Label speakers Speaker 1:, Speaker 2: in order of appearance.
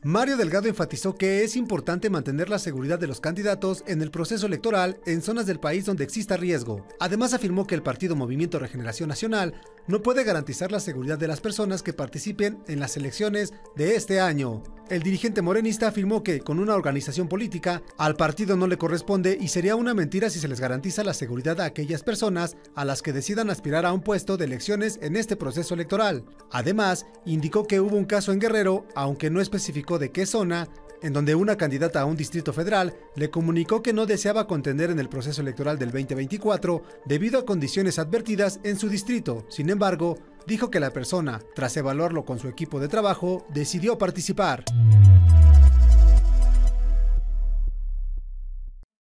Speaker 1: Mario Delgado enfatizó que es importante mantener la seguridad de los candidatos en el proceso electoral en zonas del país donde exista riesgo. Además, afirmó que el partido Movimiento Regeneración Nacional no puede garantizar la seguridad de las personas que participen en las elecciones de este año. El dirigente morenista afirmó que, con una organización política, al partido no le corresponde y sería una mentira si se les garantiza la seguridad a aquellas personas a las que decidan aspirar a un puesto de elecciones en este proceso electoral. Además, indicó que hubo un caso en Guerrero, aunque no especificó de qué zona, en donde una candidata a un distrito federal le comunicó que no deseaba contender en el proceso electoral del 2024 debido a condiciones advertidas en su distrito. Sin embargo, dijo que la persona, tras evaluarlo con su equipo de trabajo, decidió participar.